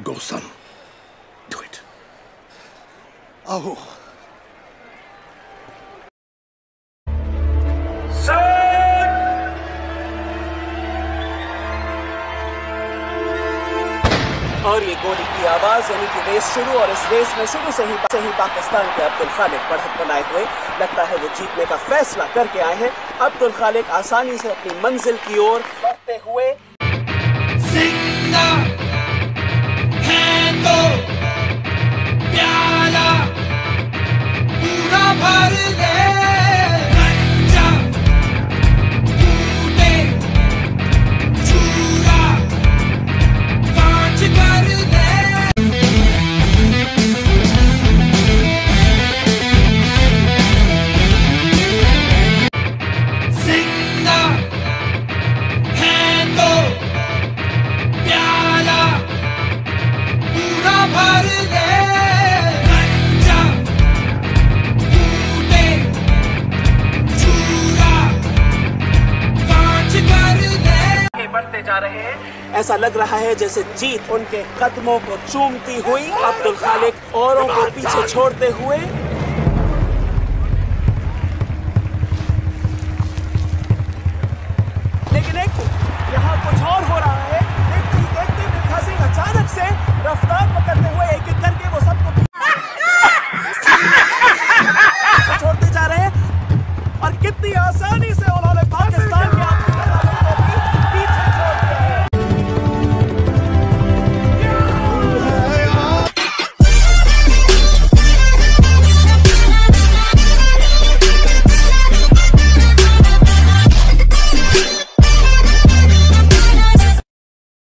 Go, son. Do it. आओ। और ये गोली की आवाज यानी कि रेस शुरू, और इस रेस में शुरू से ही पाकिस्तान के अब्दुल खालिक बढ़त बनाए हुए लगता है वो जीतने का फैसला करके आए हैं। अब्दुल खालिक आसानी से अपनी मंजिल की ओर बढ़ते हुए जिंदा है तो प्याला पूरा भर ले, कच्चा टूटे चूरा कांच कर ले। जिंदा है तो प्याला पूरा भर ले, कच्चा टूटे चूरा कांच कर ले। आगे बढ़ते जा रहे हैं। ऐसा लग रहा है जैसे जीत उनके कदमों को चूमती हुई। अब्दुल खालिक औरों को पीछे छोड़ते हुए